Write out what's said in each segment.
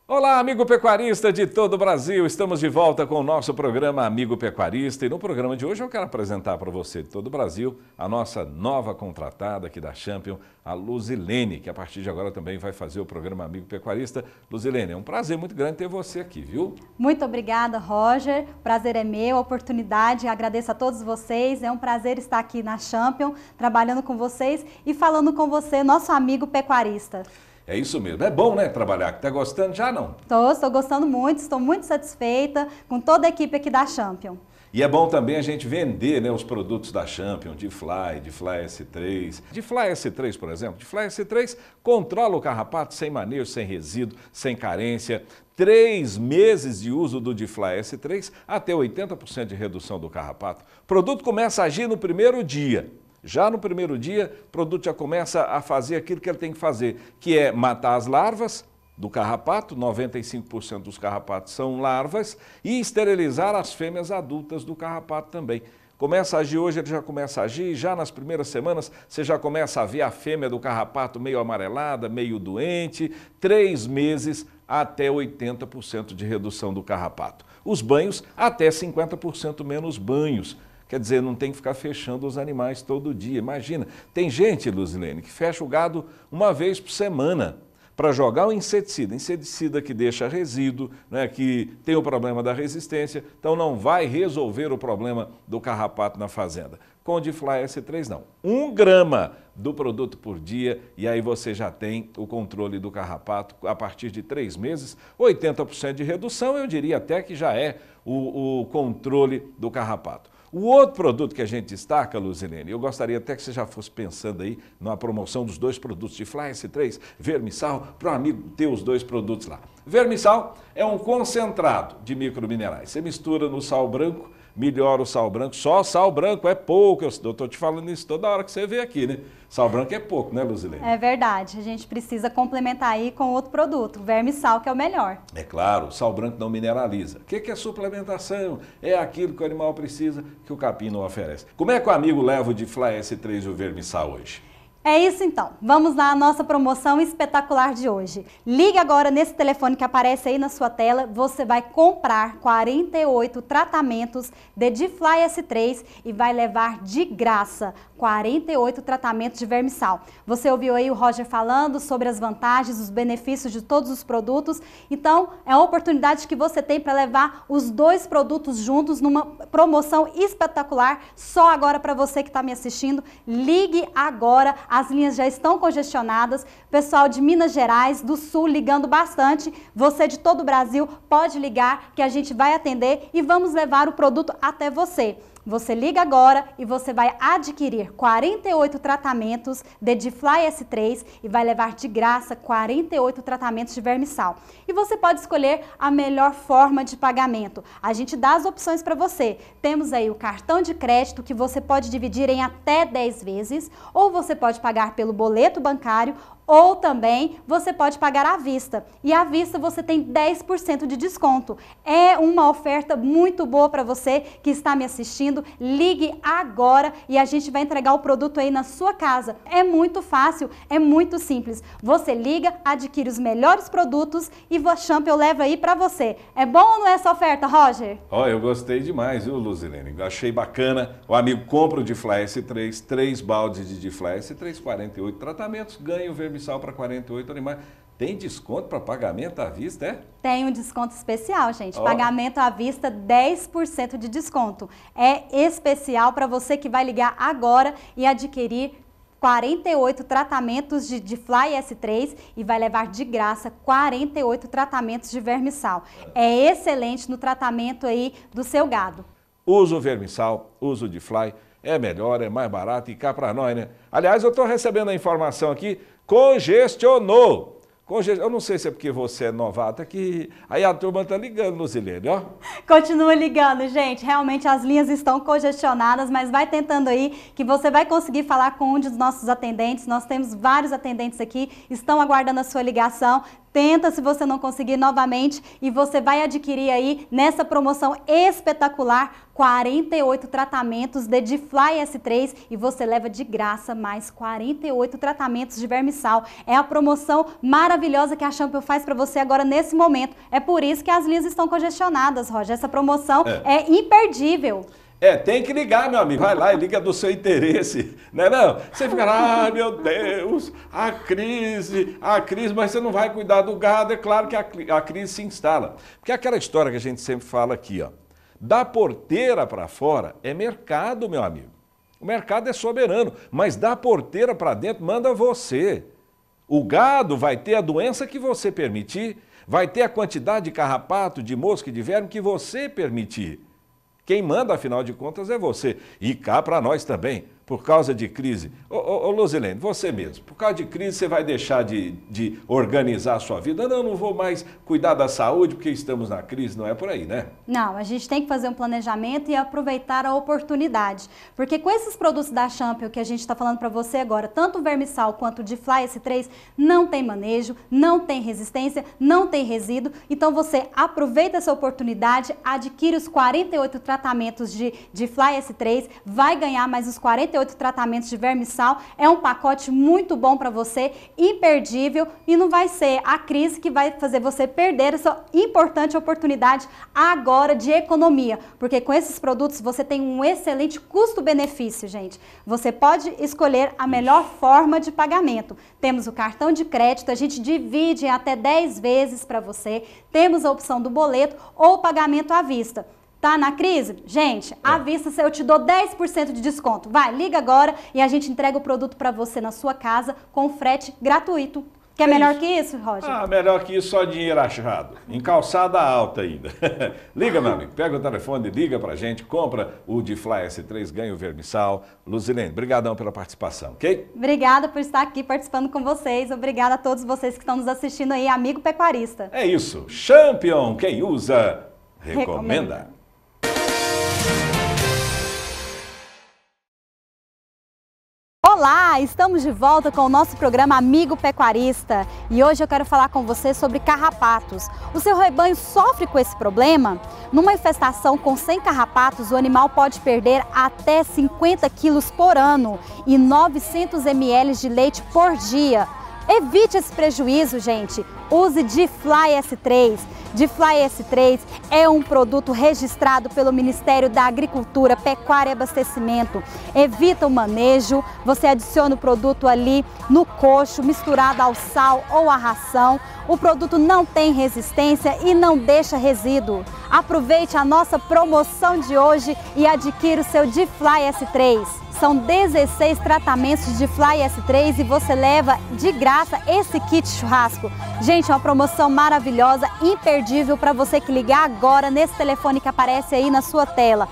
Olá, amigo pecuarista de todo o Brasil. Estamos de volta com o nosso programa Amigo Pecuarista. E no programa de hoje eu quero apresentar para você de todo o Brasil a nossa nova contratada aqui da Champion, a Luzilene, que a partir de agora também vai fazer o programa Amigo Pecuarista. Luzilene, é um prazer muito grande ter você aqui, viu? Muito obrigada, Roger. Prazer é meu, a oportunidade. Agradeço a todos vocês. É um prazer estar aqui na Champion, trabalhando com vocês e falando com você, nosso amigo pecuarista. É isso mesmo. É bom, né, trabalhar. Tá gostando já, não? Estou gostando muito, estou muito satisfeita com toda a equipe aqui da Champion. E é bom também a gente vender, né, os produtos da Champion, D-Fly S3. D-Fly S3, por exemplo. D-Fly S3 controla o carrapato sem manejo, sem resíduo, sem carência. 3 meses de uso do D-Fly S3, até 80% de redução do carrapato. O produto começa a agir no primeiro dia. Já no primeiro dia, o produto já começa a fazer aquilo que ele tem que fazer, que é matar as larvas do carrapato, 95% dos carrapatos são larvas, e esterilizar as fêmeas adultas do carrapato também. Começa a agir hoje, ele já começa a agir, já nas primeiras semanas você já começa a ver a fêmea do carrapato meio amarelada, meio doente, 3 meses até 80% de redução do carrapato. Os banhos, até 50% menos banhos. Quer dizer, não tem que ficar fechando os animais todo dia. Imagina, tem gente, Luzilene, que fecha o gado uma vez por semana para jogar o inseticida que deixa resíduo, né, que tem o problema da resistência, então não vai resolver o problema do carrapato na fazenda. Com o D-Fly S3 não. 1 grama do produto por dia e aí você já tem o controle do carrapato a partir de 3 meses, 80% de redução, eu diria até que já é o controle do carrapato. O outro produto que a gente destaca, Luzilene, eu gostaria até que você já fosse pensando aí na promoção dos 2 produtos de D-Fly S3, Vermissal, para o amigo ter os 2 produtos lá. Vermissal é um concentrado de microminerais. Você mistura no sal branco, melhora o sal branco. Só sal branco é pouco, eu estou te falando isso toda hora que você vê aqui, né? Sal branco é pouco, né, Luzilene? É verdade, a gente precisa complementar aí com outro produto, o Vermissal, que é o melhor. É claro, o sal branco não mineraliza. O que é suplementação? É aquilo que o animal precisa que o capim não oferece. Como é que o amigo leva o D-Fly S3 e o Vermissal hoje? É isso então, vamos lá à nossa promoção espetacular de hoje. Ligue agora nesse telefone que aparece aí na sua tela, você vai comprar 48 tratamentos de D-Fly S3 e vai levar de graça 48 tratamentos de Vermissal. Você ouviu aí o Roger falando sobre as vantagens, os benefícios de todos os produtos, então é a oportunidade que você tem para levar os 2 produtos juntos numa promoção espetacular, só agora para você que está me assistindo. Ligue agora. As linhas já estão congestionadas, pessoal de Minas Gerais, do Sul ligando bastante, você de todo o Brasil pode ligar que a gente vai atender e vamos levar o produto até você. Você liga agora e você vai adquirir 48 tratamentos de D-Fly S3 e vai levar de graça 48 tratamentos de Vermissal. E você pode escolher a melhor forma de pagamento. A gente dá as opções para você. Temos aí o cartão de crédito que você pode dividir em até 10 vezes, ou você pode pagar pelo boleto bancário, ou também você pode pagar à vista. E à vista você tem 10% de desconto. É uma oferta muito boa para você que está me assistindo. Ligue agora e a gente vai entregar o produto aí na sua casa. É muito fácil, é muito simples. Você liga, adquire os melhores produtos e a Champion leva aí para você. É bom ou não é essa oferta, Roger? Ó, eu gostei demais, viu, Luzilene? Achei bacana. O amigo compra o D-Fly S3, 3 baldes de D-Fly S3, 48 tratamentos, ganha o Vermissal para 48 animais. Tem desconto para pagamento à vista, é? Tem um desconto especial, gente. Pagamento à vista, 10% de desconto. É especial para você que vai ligar agora e adquirir 48 tratamentos de D-Fly S3 e vai levar de graça 48 tratamentos de Vermissal. É excelente no tratamento aí do seu gado. Usa o Vermissal, usa o D-Fly, é melhor, é mais barato e cá para nós, né? Aliás, eu estou recebendo a informação aqui, congestionou. Eu não sei se é porque você é novata que aí a turma está ligando, Luzilene, ó. Continua ligando, gente. Realmente as linhas estão congestionadas, mas vai tentando aí que você vai conseguir falar com um dos nossos atendentes. Nós temos vários atendentes aqui, estão aguardando a sua ligação. Tenta, se você não conseguir, novamente, e você vai adquirir aí, nessa promoção espetacular, 48 tratamentos de Difly S3 e você leva de graça mais 48 tratamentos de vermissal. É a promoção maravilhosa que a Champion faz para você agora nesse momento. É por isso que as linhas estão congestionadas, Roger. Essa promoção é imperdível. Tem que ligar, meu amigo. Vai lá e liga do seu interesse, né? Não, você fica lá, meu Deus, a crise, mas você não vai cuidar do gado. É claro que a crise se instala. Porque é aquela história que a gente sempre fala aqui, ó. Da porteira para fora é mercado, meu amigo. O mercado é soberano, mas da porteira para dentro manda você. O gado vai ter a doença que você permitir, vai ter a quantidade de carrapato, de mosca e de verme que você permitir. Quem manda, afinal de contas, é você. E cá para nós também, por causa de crise. Ô Luzilene, você mesmo, por causa de crise você vai deixar de organizar a sua vida? Não vou mais cuidar da saúde porque estamos na crise, não é por aí, né? Não, a gente tem que fazer um planejamento e aproveitar a oportunidade. Porque com esses produtos da Champion que a gente está falando para você agora, tanto o vermissal quanto o Difly S3, não tem manejo, não tem resistência, não tem resíduo. Então você aproveita essa oportunidade, adquire os 48 tratamentos de Difly S3, vai ganhar mais os 48 tratamentos de vermissal. É um pacote muito bom para você, imperdível, e não vai ser a crise que vai fazer você perder essa importante oportunidade agora de economia, porque com esses produtos você tem um excelente custo-benefício, gente. Você pode escolher a melhor forma de pagamento. Temos o cartão de crédito, a gente divide em até 10 vezes para você. Temos a opção do boleto ou pagamento à vista. Tá na crise? Gente, à vista eu te dou 10% de desconto. Vai, liga agora e a gente entrega o produto para você na sua casa com frete gratuito. Quer melhor que isso, Roger? Melhor que isso, só dinheiro achado. Em calçada alta ainda. Liga, meu amigo, pega o telefone, liga pra gente, compra o Difly S3, ganha o vermissal. Luzilene, brigadão pela participação, ok? Obrigada por estar aqui participando com vocês. Obrigada a todos vocês que estão nos assistindo aí, amigo pecuarista. É isso. Champion, quem usa, recomenda. Olá, estamos de volta com o nosso programa Amigo Pecuarista e hoje eu quero falar com você sobre carrapatos. O seu rebanho sofre com esse problema? Numa infestação com 100 carrapatos, o animal pode perder até 50 quilos por ano e 900 ml de leite por dia. Evite esse prejuízo, gente. Use Difly S3. Difly S3 é um produto registrado pelo Ministério da Agricultura, Pecuária e Abastecimento. Evita o manejo, você adiciona o produto ali no coxo, misturado ao sal ou à ração. O produto não tem resistência e não deixa resíduo. Aproveite a nossa promoção de hoje e adquira o seu Difly S3. São 16 tratamentos de Difly S3 e você leva de graça esse kit churrasco. Gente, é uma promoção maravilhosa, imperdível para você que ligar agora nesse telefone que aparece aí na sua tela.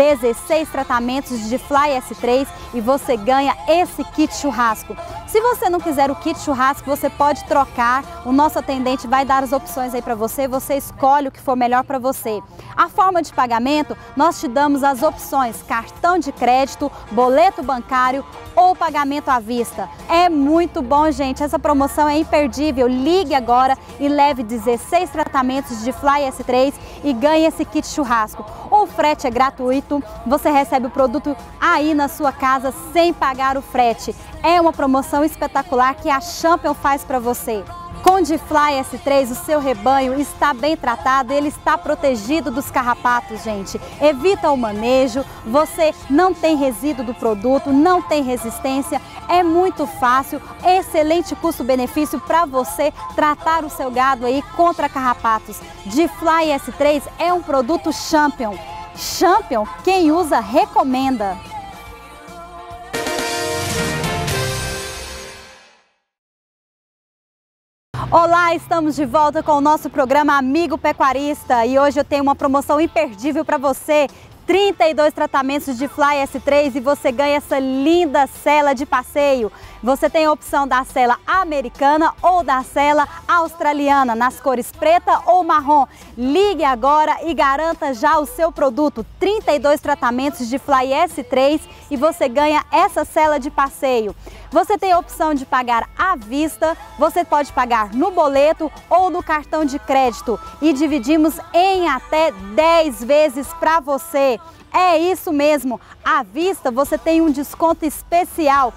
16 tratamentos de Difly S3 e você ganha esse kit churrasco. Se você não quiser o kit churrasco, você pode trocar. O nosso atendente vai dar as opções aí para você. Você escolhe o que for melhor para você. A forma de pagamento, nós te damos as opções: cartão de crédito, boleto bancário ou pagamento à vista. É muito bom, gente. Essa promoção é imperdível. Ligue agora e leve 16 tratamentos de Difly S3 e ganhe esse kit churrasco. O frete é gratuito. Você recebe o produto aí na sua casa sem pagar o frete. É uma promoção espetacular que a Champion faz para você. Com o Difly S3, o seu rebanho está bem tratado, ele está protegido dos carrapatos, gente. Evita o manejo, você não tem resíduo do produto, não tem resistência, é muito fácil, excelente custo-benefício para você tratar o seu gado aí contra carrapatos. Difly S3 é um produto Champion. Champion, quem usa, recomenda. Olá, estamos de volta com o nosso programa Amigo Pecuarista e hoje eu tenho uma promoção imperdível para você. 32 tratamentos de Fly S3 e você ganha essa linda cela de passeio. Você tem a opção da cela americana ou da cela australiana, nas cores preta ou marrom. Ligue agora e garanta já o seu produto. 32 tratamentos de Fly S3 e você ganha essa cela de passeio. Você tem a opção de pagar à vista, você pode pagar no boleto ou no cartão de crédito e dividimos em até 10 vezes para você. É isso mesmo, à vista você tem um desconto especial,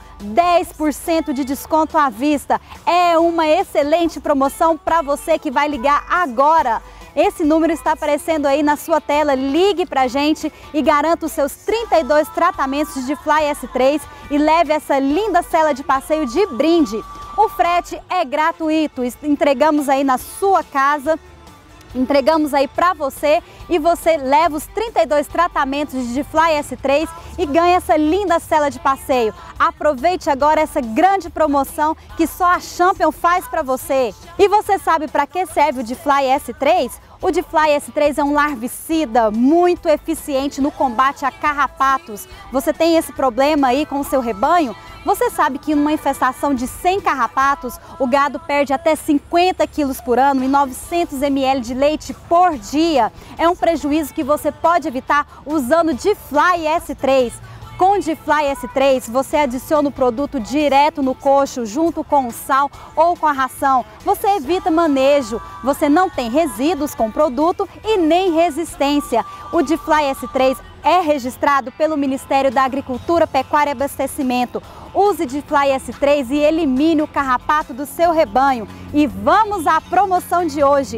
10% de desconto à vista. É uma excelente promoção para você que vai ligar agora. Esse número está aparecendo aí na sua tela, ligue pra gente e garanta os seus 32 tratamentos de Fly S3 e leve essa linda cela de passeio de brinde. O frete é gratuito, entregamos aí na sua casa. Entregamos aí para você e você leva os 32 tratamentos de Fly S3 e ganha essa linda cela de passeio. Aproveite agora essa grande promoção que só a Champion faz para você. E você sabe para que serve o Difly S3? O Difly S3 é um larvicida muito eficiente no combate a carrapatos. Você tem esse problema aí com o seu rebanho? Você sabe que em uma infestação de 100 carrapatos, o gado perde até 50 quilos por ano e 900 ml de leite por dia. É um prejuízo que você pode evitar usando o Difly S3. Com o Difly S3, você adiciona o produto direto no coxo, junto com o sal ou com a ração. Você evita manejo, você não tem resíduos com o produto e nem resistência. O Difly S3 é registrado pelo Ministério da Agricultura, Pecuária e Abastecimento. Use Difly S3 e elimine o carrapato do seu rebanho. E vamos à promoção de hoje.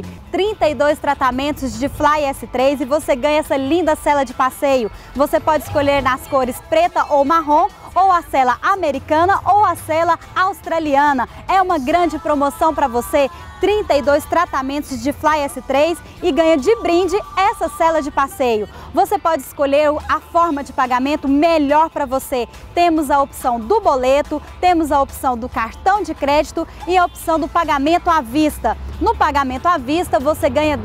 32 tratamentos de Difly S3 e você ganha essa linda cela de passeio. Você pode escolher nas cores preta ou marrom, ou a cela americana ou a cela australiana. É uma grande promoção para você. 32 tratamentos de Difly S3 e ganha de brinde essa cela de passeio. Você pode escolher a forma de pagamento melhor para você. Temos a opção do boleto, temos a opção do cartão de crédito e a opção do pagamento à vista. No pagamento à vista você ganha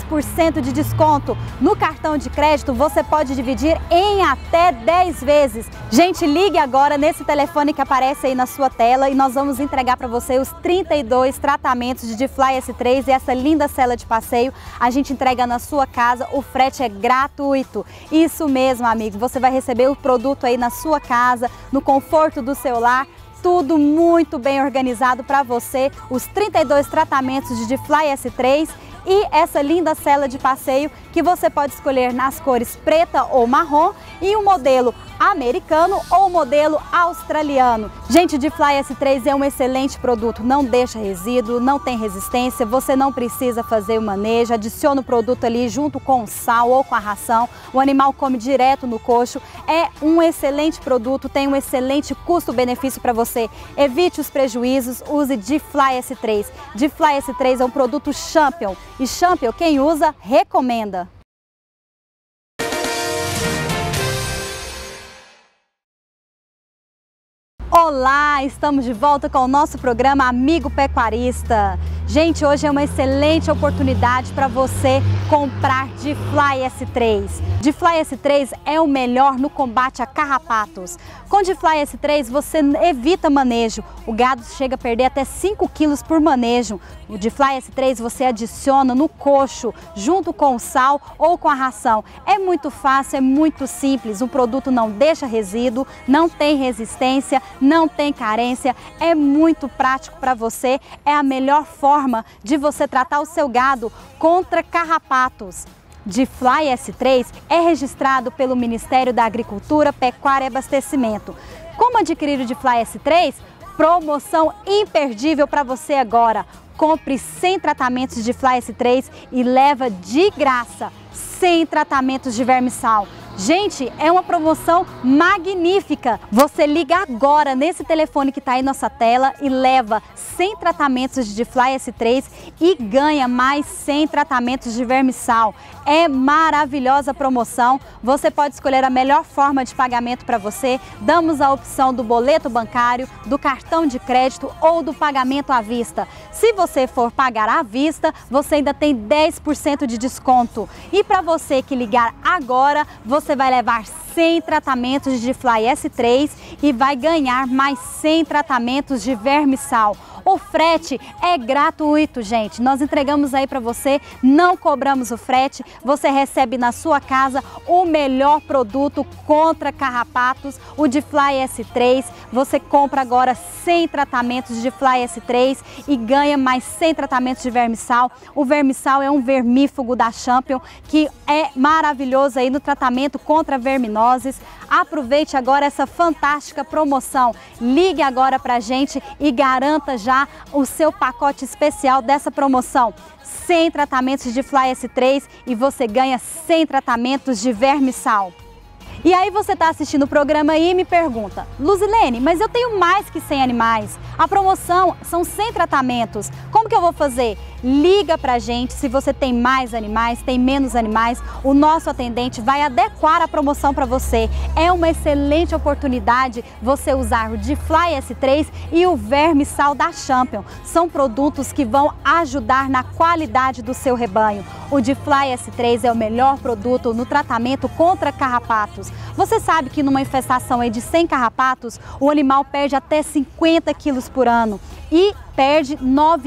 10% de desconto. No cartão de crédito você pode dividir em até 10 vezes. Gente, ligue agora nesse telefone que aparece aí na sua tela e nós vamos entregar para você os 32 tratamentos de Difly S3 e essa linda cela de passeio. A gente entrega na sua casa, o frete é gratuito. Isso mesmo, amigo, você vai receber o produto aí na sua casa, no conforto do seu lar. Tudo muito bem organizado para você, os 32 tratamentos de Difly S3 e essa linda cela de passeio que você pode escolher nas cores preta ou marrom e um modelo americano ou modelo australiano. Gente, o Difly S3 é um excelente produto, não deixa resíduo, não tem resistência, você não precisa fazer o manejo, adiciona o produto ali junto com o sal ou com a ração, o animal come direto no coxo, é um excelente produto, tem um excelente custo-benefício para você. Evite os prejuízos, use Difly S3. Difly S3 é um produto Champion e Champion, quem usa, recomenda. Olá, estamos de volta com o nosso programa Amigo Pecuarista. Gente, hoje é uma excelente oportunidade para você comprar Difly S3. Difly S3 é o melhor no combate a carrapatos. Com Difly S3 você evita manejo. O gado chega a perder até 5 quilos por manejo. O Difly S3 você adiciona no coxo, junto com o sal ou com a ração. É muito fácil, é muito simples. O produto não deixa resíduo, não tem resistência, não tem carência. É muito prático para você. É a melhor forma de você tratar o seu gado contra carrapatos. Difly S3 é registrado pelo Ministério da Agricultura, Pecuária e Abastecimento. Como adquirir o Difly S3? Promoção imperdível para você agora. Compre 100 tratamentos de Difly S3 e leva de graça 100 tratamentos de vermissal. Gente, é uma promoção magnífica. Você liga agora nesse telefone que está aí na nossa tela e leva 100 tratamentos de Difly S3 e ganha mais 100 tratamentos de vermissal. É maravilhosa a promoção. Você pode escolher a melhor forma de pagamento para você. Damos a opção do boleto bancário, do cartão de crédito ou do pagamento à vista. Se você for pagar à vista, você ainda tem 10% de desconto. E para você que ligar agora, você você vai levar 100 tratamentos de Difly S3 e vai ganhar mais 100 tratamentos de Vermisal. O frete é gratuito, gente. Nós entregamos aí para você, não cobramos o frete. Você recebe na sua casa o melhor produto contra carrapatos, o Difly S3. Você compra agora 100 tratamentos de Difly S3 e ganha mais 100 tratamentos de Vermisal. O Vermisal é um vermífugo da Champion que é maravilhoso aí no tratamento contra verminoses. Aproveite agora essa fantástica promoção. Ligue agora pra gente e garanta já o seu pacote especial dessa promoção. 100 tratamentos de Difly S3 e você ganha 100 tratamentos de Vermisal. E aí você está assistindo o programa aí e me pergunta: Luzilene, mas eu tenho mais que 100 animais. A promoção são 100 tratamentos. Como que eu vou fazer? Liga pra gente se você tem mais animais, tem menos animais. O nosso atendente vai adequar a promoção para você. É uma excelente oportunidade você usar o Difly S3 e o Vermisal da Champion. São produtos que vão ajudar na qualidade do seu rebanho. O Difly S3 é o melhor produto no tratamento contra carrapatos. Você sabe que numa infestação aí de 100 carrapatos, o animal perde até 50 quilos por ano e perde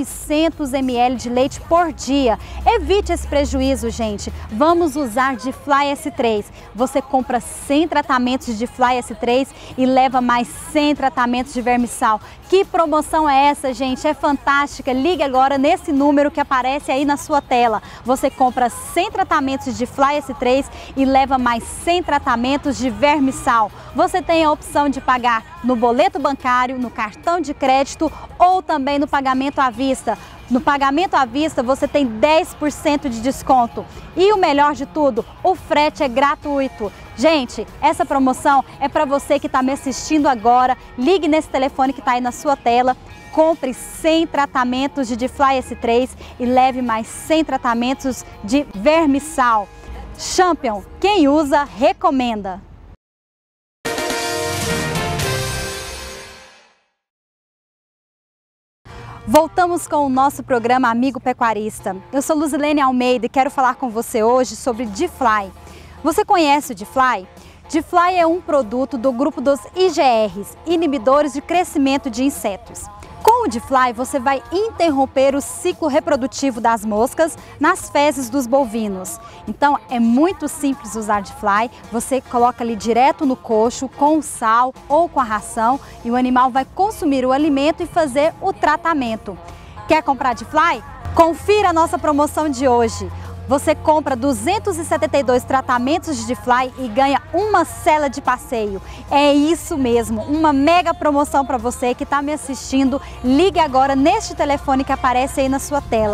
900 ml de leite por dia. Evite esse prejuízo, gente. Vamos usar Difly S3. Você compra 100 tratamentos de Difly S3 e leva mais 100 tratamentos de Vermisal. Que promoção é essa, gente? É fantástica. Ligue agora nesse número que aparece aí na sua tela. Você compra 100 tratamentos de Difly S3 e leva mais 100 tratamentos de Vermisal. Você tem a opção de pagar no boleto bancário, no cartão de crédito ou também no pagamento à vista. No pagamento à vista você tem 10% de desconto. E o melhor de tudo, o frete é gratuito. Gente, essa promoção é para você que está me assistindo agora. Ligue nesse telefone que está aí na sua tela. Compre 100 tratamentos de Difly S3 e leve mais 100 tratamentos de Vermisal. Champion, quem usa, recomenda. Voltamos com o nosso programa Amigo Pecuarista. Eu sou Luzilene Almeida e quero falar com você hoje sobre Difly. Você conhece o Difly? Difly é um produto do grupo dos IGRs, inibidores de crescimento de insetos. Com o Difly, você vai interromper o ciclo reprodutivo das moscas nas fezes dos bovinos. Então, é muito simples usar Difly. Você coloca ali direto no coxo, com o sal ou com a ração, e o animal vai consumir o alimento e fazer o tratamento. Quer comprar Difly? Confira a nossa promoção de hoje. Você compra 272 tratamentos de Difly e ganha uma cela de passeio. É isso mesmo, uma mega promoção para você que está me assistindo. Ligue agora neste telefone que aparece aí na sua tela.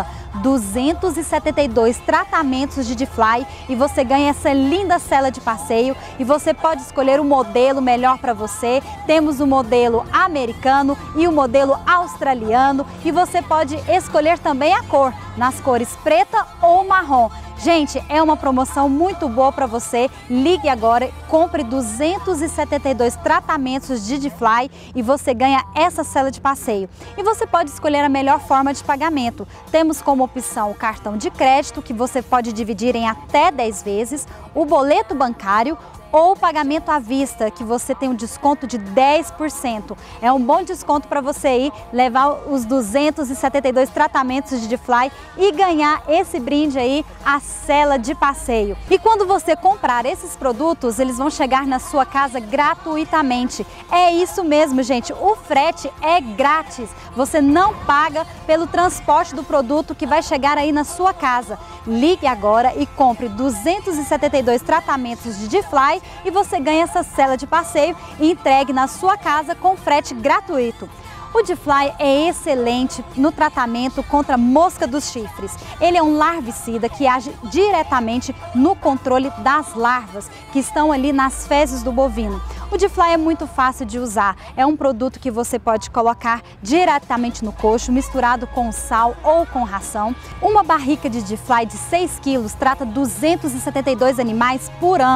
272 tratamentos de Difly e você ganha essa linda cela de passeio e você pode escolher o modelo melhor para você. Temos o modelo americano e o modelo australiano e você pode escolher também a cor, nas cores preta ou marrom. Gente, é uma promoção muito boa para você. Ligue agora, compre 272 tratamentos de Difly e você ganha essa cela de passeio. E você pode escolher a melhor forma de pagamento. Temos como opção o cartão de crédito, que você pode dividir em até 10 vezes, o boleto bancário ou o pagamento à vista, que você tem um desconto de 10%. É um bom desconto para você ir levar os 272 tratamentos de Difly e ganhar esse brinde aí, a cela de passeio. E quando você comprar esses produtos, eles vão chegar na sua casa gratuitamente. É isso mesmo, gente, o frete é grátis. Você não paga pelo transporte do produto que vai chegar aí na sua casa. Ligue agora e compre 272 tratamentos de Difly e você ganha essa cela de passeio e entregue na sua casa com frete gratuito. O Difly é excelente no tratamento contra mosca dos chifres. Ele é um larvicida que age diretamente no controle das larvas que estão ali nas fezes do bovino. O Difly é muito fácil de usar. É um produto que você pode colocar diretamente no coxo, misturado com sal ou com ração. Uma barrica de Difly de 6 quilos trata 272 animais por ano.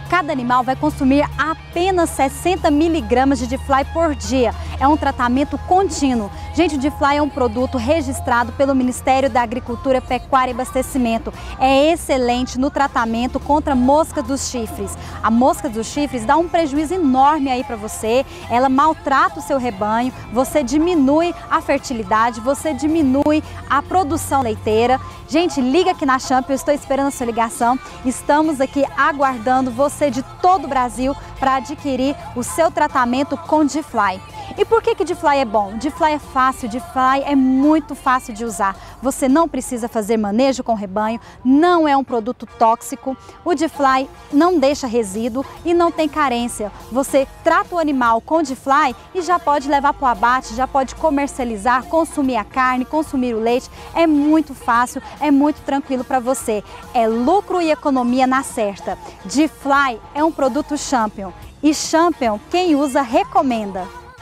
Cada animal vai consumir apenas 60 miligramas de D-Fly por dia. É um tratamento contínuo. Gente, o D-Fly é um produto registrado pelo Ministério da Agricultura, Pecuária e Abastecimento. É excelente no tratamento contra a mosca dos chifres. A mosca dos chifres dá um prejuízo enorme aí para você. Ela maltrata o seu rebanho, você diminui a fertilidade, você diminui a produção leiteira. Gente, liga aqui na Champion, eu estou esperando a sua ligação. Estamos aqui aguardando você de todo o Brasil para adquirir o seu tratamento com D-Fly. E por que D-Fly é bom? D-Fly é fácil, D-Fly é muito fácil de usar. Você não precisa fazer manejo com o rebanho, não é um produto tóxico. O D-Fly não deixa resíduo e não tem carência. Você trata o animal com D-Fly e já pode levar para o abate, já pode comercializar, consumir a carne, consumir o leite. É muito fácil, é muito tranquilo para você. É lucro e economia na certa. D-Fly é um produto Champion e Champion, quem usa, recomenda.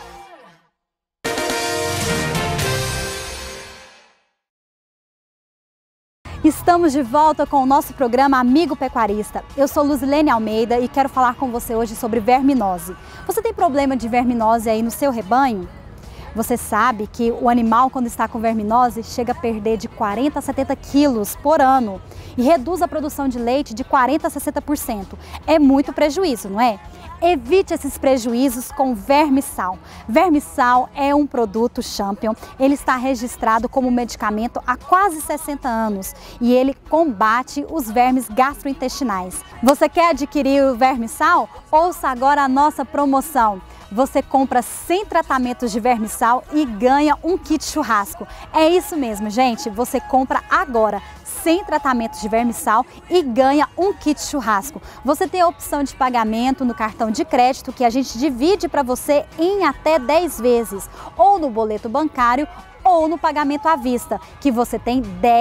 Estamos de volta com o nosso programa Amigo Pecuarista. Eu sou Luzilene Almeida e quero falar com você hoje sobre verminose. Você tem problema de verminose aí no seu rebanho? Você sabe que o animal, quando está com verminose, chega a perder de 40 a 70 quilos por ano e reduz a produção de leite de 40 a 60%. É muito prejuízo, não é? Evite esses prejuízos com Vermisal. Vermisal é um produto Champion, ele está registrado como medicamento há quase 60 anos e ele combate os vermes gastrointestinais. Você quer adquirir o Vermisal? Ouça agora a nossa promoção. Você compra 100 tratamentos de Vermisal e ganha um kit churrasco. É isso mesmo, gente. Você compra agora 100 tratamentos de Vermisal e ganha um kit churrasco. Você tem a opção de pagamento no cartão de crédito que a gente divide para você em até 10 vezes, ou no boleto bancário ou no pagamento à vista, que você tem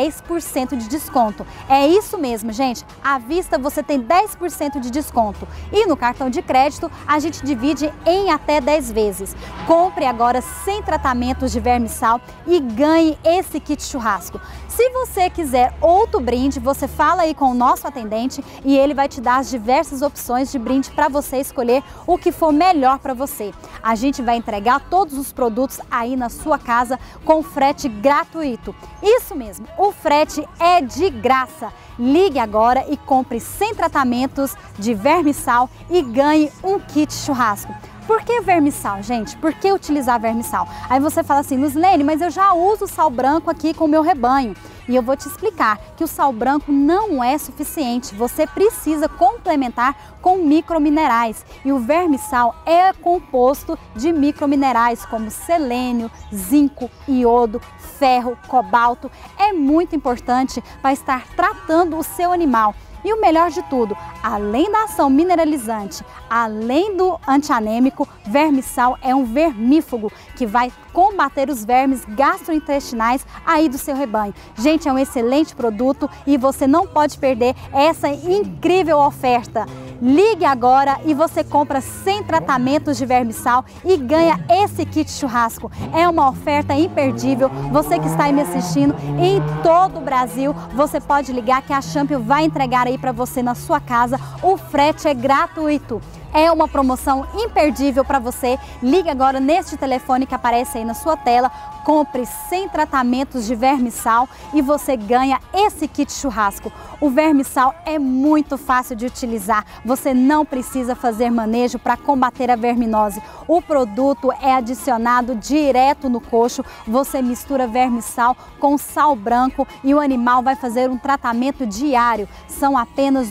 10% de desconto. É isso mesmo, gente. À vista você tem 10% de desconto. E no cartão de crédito a gente divide em até 10 vezes. Compre agora 100 tratamentos de Vermisal e ganhe esse kit churrasco. Se você quiser outro brinde, você fala aí com o nosso atendente e ele vai te dar as diversas opções de brinde para você escolher o que for melhor para você. A gente vai entregar todos os produtos aí na sua casa com frete gratuito. Isso mesmo, o frete é de graça. Ligue agora e compre 100 tratamentos de Vermisal e ganhe um kit churrasco. Por que Vermisal, gente? Por que utilizar Vermisal? Aí você fala assim, Luzilene, mas eu já uso sal branco aqui com o meu rebanho. E eu vou te explicar que o sal branco não é suficiente. Você precisa complementar com microminerais. E o Vermisal é composto de microminerais como selênio, zinco, iodo, ferro, cobalto. É muito importante para estar tratando o seu animal. E o melhor de tudo, além da ação mineralizante, além do antianêmico, Vermisal é um vermífugo que vai combater os vermes gastrointestinais aí do seu rebanho. Gente, é um excelente produto e você não pode perder essa incrível oferta. Ligue agora e você compra 100 tratamentos de Vermisal e ganha esse kit churrasco. É uma oferta imperdível. Você que está aí me assistindo em todo o Brasil, você pode ligar que a Champion vai entregar aí para você na sua casa. O frete é gratuito. É uma promoção imperdível para você. Ligue agora neste telefone que aparece aí na sua tela, compre 100 tratamentos de Vermisal e você ganha esse kit churrasco. O Vermisal é muito fácil de utilizar, você não precisa fazer manejo para combater a verminose. O produto é adicionado direto no coxo, você mistura Vermisal com sal branco e o animal vai fazer um tratamento diário. São apenas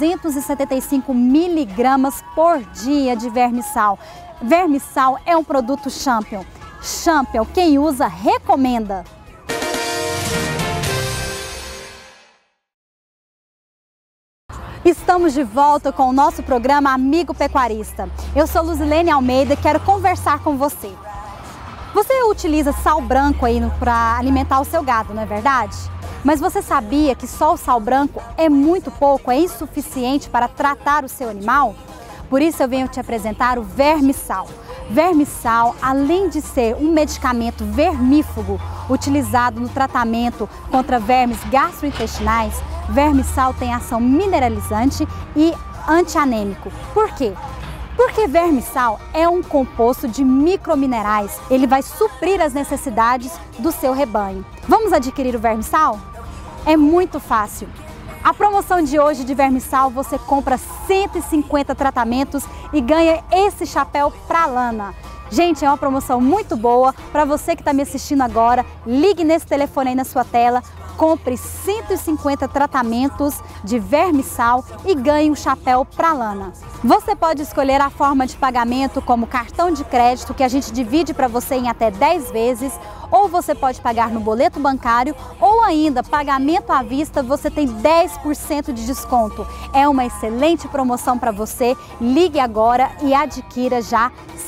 275 miligramas por dia de Vermisal. Vermisal é um produto Champion. Champion, quem usa, recomenda. Estamos de volta com o nosso programa Amigo Pecuarista. Eu sou Luzilene Almeida e quero conversar com você. Você utiliza sal branco aí para alimentar o seu gado, não é verdade? Mas você sabia que só o sal branco é muito pouco, é insuficiente para tratar o seu animal? Por isso eu venho te apresentar o Vermisal. Vermisal, além de ser um medicamento vermífugo utilizado no tratamento contra vermes gastrointestinais, Vermisal tem ação mineralizante e antianêmico. Por quê? Porque vermissal é um composto de microminerais. Ele vai suprir as necessidades do seu rebanho. Vamos adquirir o vermissal? É muito fácil. A promoção de hoje de vermissal, você compra 150 tratamentos e ganha esse chapéu para lana. Gente, é uma promoção muito boa. Para você que está me assistindo agora, ligue nesse telefone aí na sua tela, compre 150 tratamentos de vermissal e ganhe um chapéu para lana. Você pode escolher a forma de pagamento como cartão de crédito, que a gente divide para você em até 10 vezes, ou você pode pagar no boleto bancário, ou ainda pagamento à vista, você tem 10% de desconto. É uma excelente promoção para você. Ligue agora e adquira já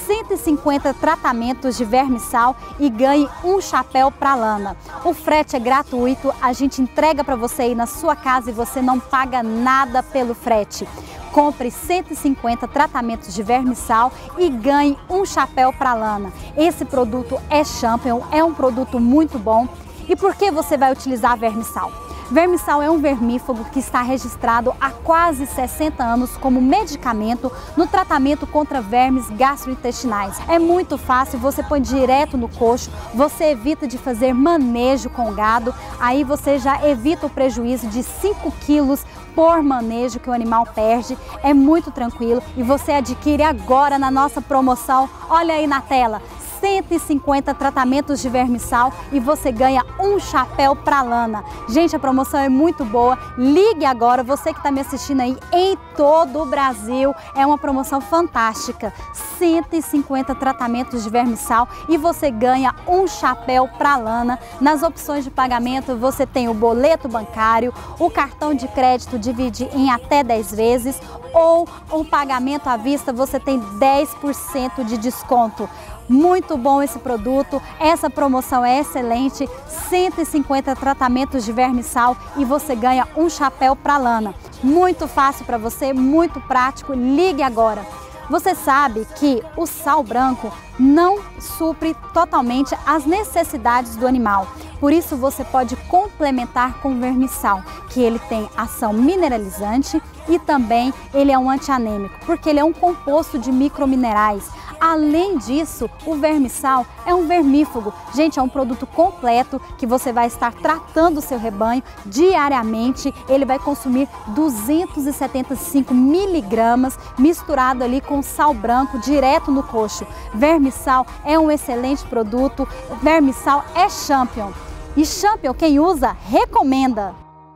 150 tratamentos de vermissal e ganhe um chapéu para lana. O frete é gratuito, a gente entrega para você aí na sua casa e você não paga nada pelo frete. Compre 150 tratamentos de vermissal e ganhe um chapéu para lana. Esse produto é Champion, é um produto muito bom. E por que você vai utilizar vermissal? Vermissal é um vermífugo que está registrado há quase 60 anos como medicamento no tratamento contra vermes gastrointestinais. É muito fácil, você põe direto no coxo, você evita de fazer manejo com gado, aí você já evita o prejuízo de 5 quilos por manejo que o animal perde. É muito tranquilo e você adquire agora na nossa promoção, olha aí na tela, 150 tratamentos de vermissal e você ganha um chapéu para lana. Gente, a promoção é muito boa. Ligue agora, você que está me assistindo aí em todo o Brasil. É uma promoção fantástica. 150 tratamentos de vermissal e você ganha um chapéu para lana. Nas opções de pagamento você tem o boleto bancário, o cartão de crédito divide em até 10 vezes ou o pagamento à vista, você tem 10% de desconto. Muito bom esse produto, essa promoção é excelente, 150 tratamentos de vermissal e você ganha um chapéu para lana. Muito fácil para você, muito prático, ligue agora. Você sabe que o sal branco não supre totalmente as necessidades do animal. Por isso você pode complementar com o vermissal, que ele tem ação mineralizante e também ele é um antianêmico, porque ele é um composto de microminerais. Além disso, o vermissal é um vermífugo. Gente, é um produto completo que você vai estar tratando o seu rebanho diariamente. Ele vai consumir 275 miligramas misturado ali com sal branco direto no coxo. Vermissal é um excelente produto. Vermissal é Champion. E Champion, quem usa, recomenda.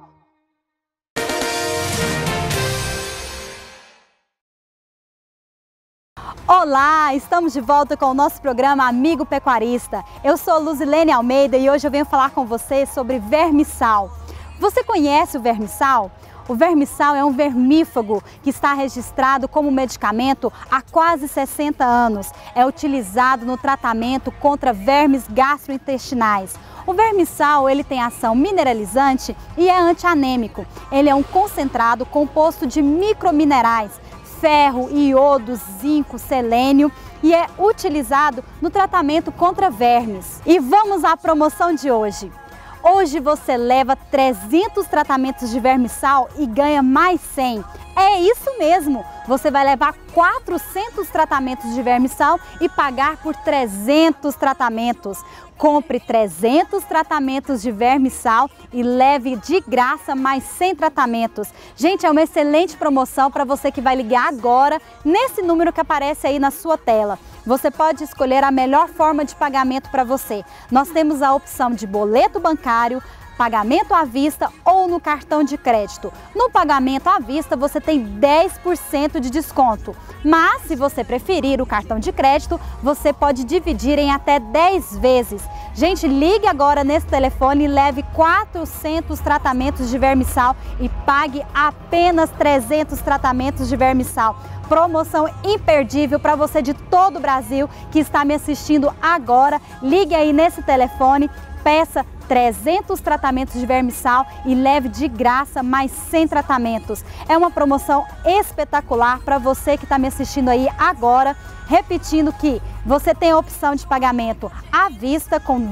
Olá, estamos de volta com o nosso programa Amigo Pecuarista. Eu sou Luzilene Almeida e hoje eu venho falar com você sobre vermissal. Você conhece o vermissal? O vermissal é um vermífugo que está registrado como medicamento há quase 60 anos. É utilizado no tratamento contra vermes gastrointestinais. O vermissal ele tem ação mineralizante e é antianêmico. Ele é um concentrado composto de microminerais, ferro, iodo, zinco, selênio e é utilizado no tratamento contra vermes. E vamos à promoção de hoje. Hoje você leva 300 tratamentos de vermissal e ganha mais 100. É isso mesmo! Você vai levar 400 tratamentos de vermissal e pagar por 300 tratamentos. Compre 300 tratamentos de vermissal e leve de graça mais 100 tratamentos. Gente, é uma excelente promoção para você que vai ligar agora nesse número que aparece aí na sua tela. Você pode escolher a melhor forma de pagamento para você. Nós temos a opção de boleto bancário, pagamento à vista ou no cartão de crédito. No pagamento à vista você tem 10% de desconto, mas se você preferir o cartão de crédito, você pode dividir em até 10 vezes. Gente, ligue agora nesse telefone e leve 400 tratamentos de vermissal e pague apenas 300 tratamentos de vermissal. Promoção imperdível para você de todo o Brasil que está me assistindo agora. Ligue aí nesse telefone, Peça 300 tratamentos de vermissal e leve de graça mais 100 tratamentos. É uma promoção espetacular para você que está me assistindo aí agora. Repetindo que você tem a opção de pagamento à vista com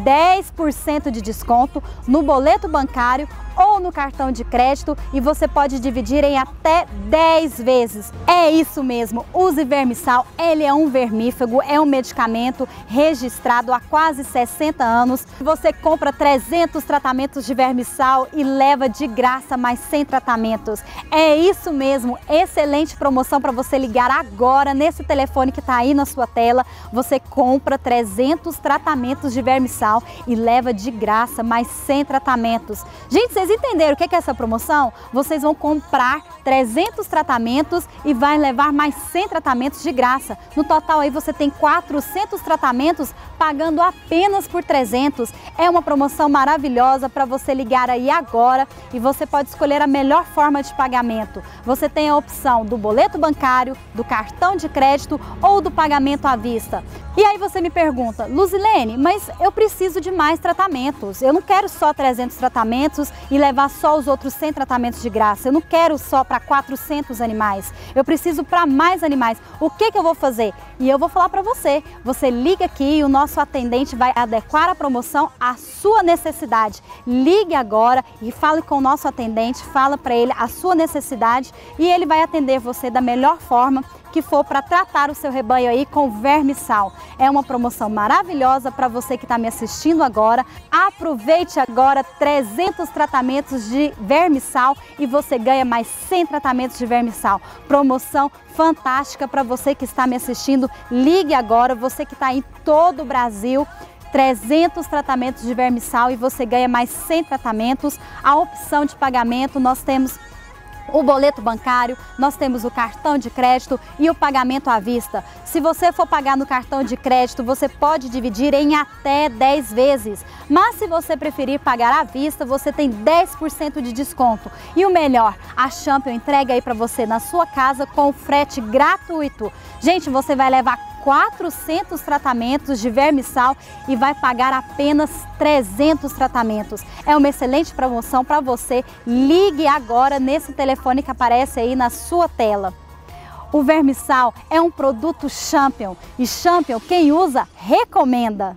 10% de desconto no boleto bancário ou no cartão de crédito e você pode dividir em até 10 vezes. É isso mesmo, use vermissal, ele é um vermífugo, é um medicamento registrado há quase 60 anos. Você compra 300 tratamentos de vermissal e leva de graça mais 100 tratamentos. É isso mesmo, excelente promoção para você ligar agora nesse telefone que está aí na sua tela. Você compra 300 tratamentos de vermissal e leva de graça mais 100 tratamentos. Gente, vocês entenderam o que é essa promoção? Vocês vão comprar 300 tratamentos e vai levar mais 100 tratamentos de graça. No total aí você tem 400 tratamentos pagando apenas por 300. É uma promoção maravilhosa para você ligar aí agora e você pode escolher a melhor forma de pagamento. Você tem a opção do boleto bancário, do cartão de crédito ou do pagamento à vista. E aí você me pergunta, Luzilene, mas eu preciso de mais tratamentos. Eu não quero só 300 tratamentos e levar só os outros 100 tratamentos de graça. Eu não quero só para 400 animais. Eu preciso para mais animais. O que eu vou fazer? E eu vou falar para você. Você liga aqui e o nosso atendente vai adequar a promoção à sua necessidade. Ligue agora e fale com o nosso atendente, fala para ele a sua necessidade e ele vai atender você da melhor forma que for para tratar o seu rebanho aí com vermissal. É uma promoção maravilhosa para você que está me assistindo agora. Aproveite agora 300 tratamentos de vermissal e você ganha mais 100 tratamentos de vermissal. Promoção fantástica para você que está me assistindo. Ligue agora, você que está em todo o Brasil. 300 tratamentos de vermissal e você ganha mais 100 tratamentos. A opção de pagamento nós temos o boleto bancário, nós temos o cartão de crédito e o pagamento à vista. Se você for pagar no cartão de crédito, você pode dividir em até 10 vezes. Mas se você preferir pagar à vista, você tem 10% de desconto. E o melhor, a Champion entrega aí para você na sua casa com frete gratuito. Gente, você vai levar 400 tratamentos de vermissal e vai pagar apenas 300 tratamentos. É uma excelente promoção para você. Ligue agora nesse telefone que aparece aí na sua tela. O vermissal é um produto Champion e Champion, quem usa, recomenda.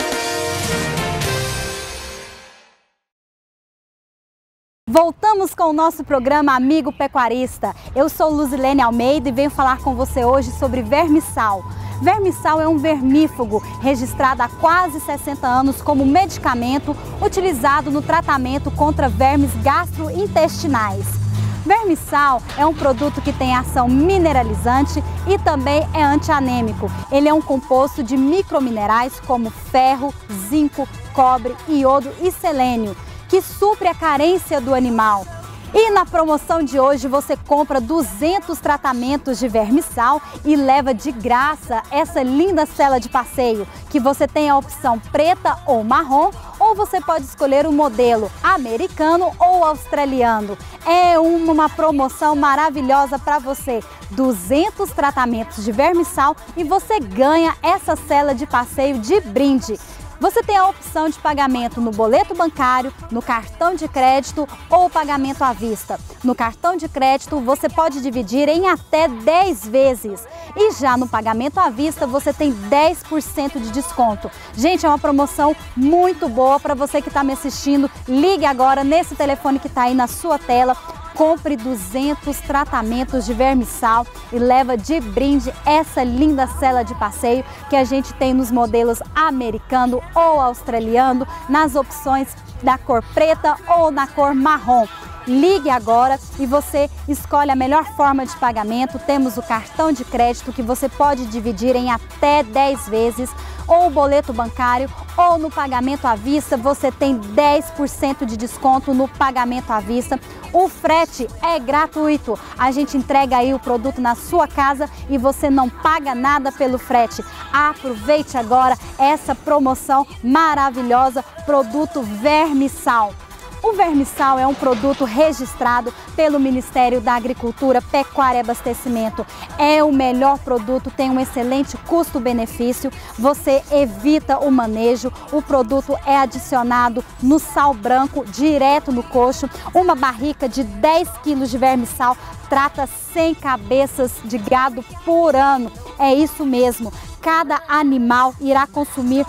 Voltamos com o nosso programa Amigo Pecuarista. Eu sou Luzilene Almeida e venho falar com você hoje sobre vermissal. Vermissal é um vermífugo registrado há quase 60 anos como medicamento utilizado no tratamento contra vermes gastrointestinais. Vermissal é um produto que tem ação mineralizante e também é antianêmico. Ele é um composto de microminerais como ferro, zinco, cobre, iodo e selênio, que supre a carência do animal. E na promoção de hoje você compra 200 tratamentos de vermissal e leva de graça essa linda sela de passeio, que você tem a opção preta ou marrom, ou você pode escolher o modelo americano ou australiano. É uma promoção maravilhosa para você. 200 tratamentos de vermissal e você ganha essa sela de passeio de brinde. Você tem a opção de pagamento no boleto bancário, no cartão de crédito ou pagamento à vista. No cartão de crédito você pode dividir em até 10 vezes. E já no pagamento à vista você tem 10% de desconto. Gente, é uma promoção muito boa para você que está me assistindo. Ligue agora nesse telefone que está aí na sua tela. Compre 200 tratamentos de vermissal e leva de brinde essa linda sela de passeio que a gente tem nos modelos americano ou australiano, nas opções da cor preta ou na cor marrom. Ligue agora e você escolhe a melhor forma de pagamento. Temos o cartão de crédito que você pode dividir em até 10 vezes, ou o boleto bancário, ou no pagamento à vista você tem 10% de desconto no pagamento à vista. O frete é gratuito, a gente entrega aí o produto na sua casa e você não paga nada pelo frete. Aproveite agora essa promoção maravilhosa, produto vermissal. O Vermisal é um produto registrado pelo Ministério da Agricultura, Pecuária e Abastecimento. É o melhor produto, tem um excelente custo-benefício, você evita o manejo, o produto é adicionado no sal branco, direto no coxo. Uma barrica de 10 quilos de Vermisal trata 100 cabeças de gado por ano. É isso mesmo. Cada animal irá consumir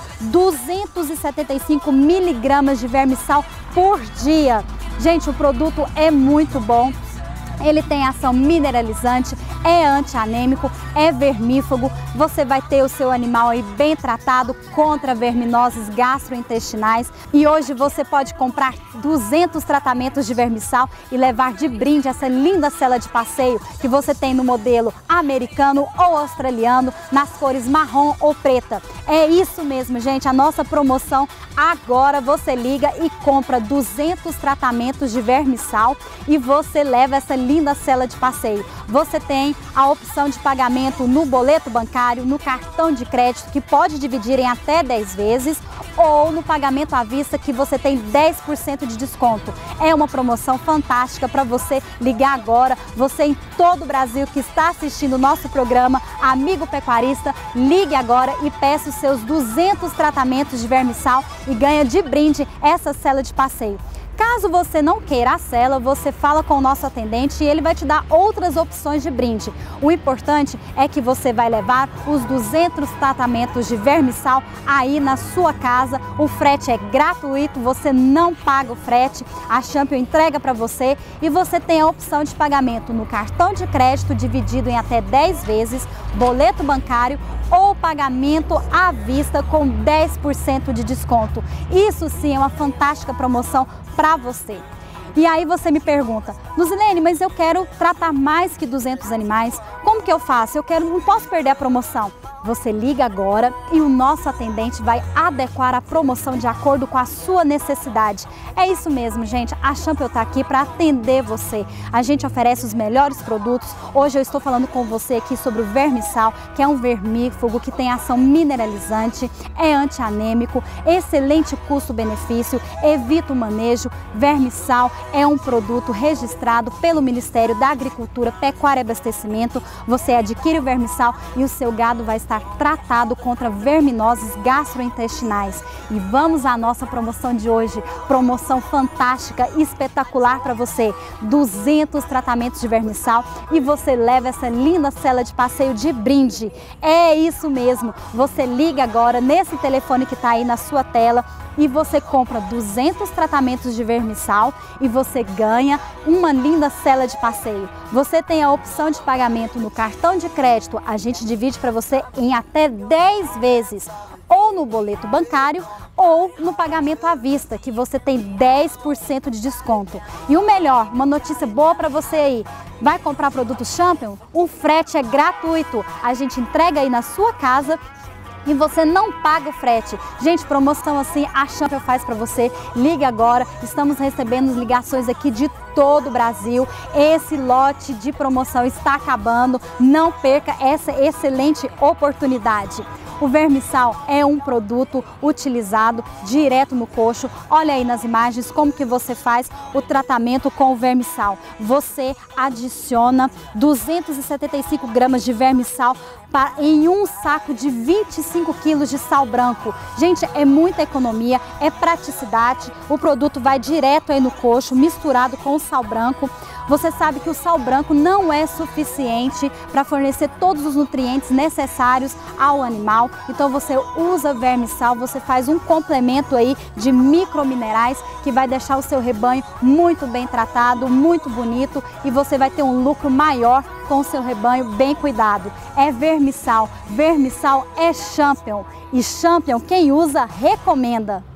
275 miligramas de Vermisal por dia. Gente, o produto é muito bom. Ele tem ação mineralizante, é antianêmico, é vermífugo. Você vai ter o seu animal aí bem tratado contra verminoses gastrointestinais. E hoje você pode comprar 200 tratamentos de Vermisal e levar de brinde essa linda cela de passeio que você tem no modelo americano ou australiano, nas cores marrom ou preta. É isso mesmo, gente, a nossa promoção agora você liga e compra 200 tratamentos de Vermisal e você leva essa linda cela de passeio. Você tem a opção de pagamento no boleto bancário, no cartão de crédito, que pode dividir em até 10 vezes, ou no pagamento à vista, que você tem 10% de desconto. É uma promoção fantástica para você ligar agora. Você em todo o Brasil que está assistindo o nosso programa, amigo pecuarista, ligue agora e peça os seus 200 tratamentos de Vermisal e ganha de brinde essa cela de passeio. Caso você não queira a cela, você fala com o nosso atendente e ele vai te dar outras opções de brinde. O importante é que você vai levar os 200 tratamentos de Vermisal aí na sua casa. O frete é gratuito, você não paga o frete, a Champion entrega para você e você tem a opção de pagamento no cartão de crédito dividido em até 10 vezes, boleto bancário ou pagamento à vista com 10% de desconto. Isso sim é uma fantástica promoção para você. E aí você me pergunta, Luzilene, mas eu quero tratar mais que 200 animais, como que eu faço? Não posso perder a promoção. Você liga agora e o nosso atendente vai adequar a promoção de acordo com a sua necessidade. É isso mesmo, gente. A Champion está aqui para atender você. A gente oferece os melhores produtos. Hoje eu estou falando com você aqui sobre o Vermisal, que é um vermífugo que tem ação mineralizante, é antianêmico, excelente custo-benefício, evita o manejo. Vermisal é um produto registrado pelo Ministério da Agricultura, Pecuária e Abastecimento. Você adquire o Vermisal e o seu gado vai estar tratado contra verminoses gastrointestinais. E vamos à nossa promoção de hoje, promoção fantástica, espetacular para você, 200 tratamentos de Vermisal e você leva essa linda cela de passeio de brinde. É isso mesmo, você liga agora nesse telefone que está aí na sua tela e você compra 200 tratamentos de Vermisal e você ganha uma linda cela de passeio. Você tem a opção de pagamento no cartão de crédito, a gente divide para você em até 10 vezes, ou no boleto bancário ou no pagamento à vista, que você tem 10% de desconto. E o melhor, uma notícia boa para você aí, vai comprar produto Champion? O frete é gratuito, a gente entrega aí na sua casa e você não paga o frete. Gente, promoção assim a Champion faz para você. Ligue agora, estamos recebendo ligações aqui de todo o Brasil. Esse lote de promoção está acabando, não perca essa excelente oportunidade. O Vermisal é um produto utilizado direto no coxo. Olha aí nas imagens como que você faz o tratamento com o Vermisal. Você adiciona 275 gramas de Vermisal em um saco de 25 quilos de sal branco. Gente, é muita economia, é praticidade. O produto vai direto aí no coxo, misturado com o sal branco. Você sabe que o sal branco não é suficiente para fornecer todos os nutrientes necessários ao animal. Então você usa Vermisal, você faz um complemento aí de microminerais que vai deixar o seu rebanho muito bem tratado, muito bonito e você vai ter um lucro maior com o seu rebanho bem cuidado. É Vermisal, Vermisal é Champion e Champion quem usa recomenda.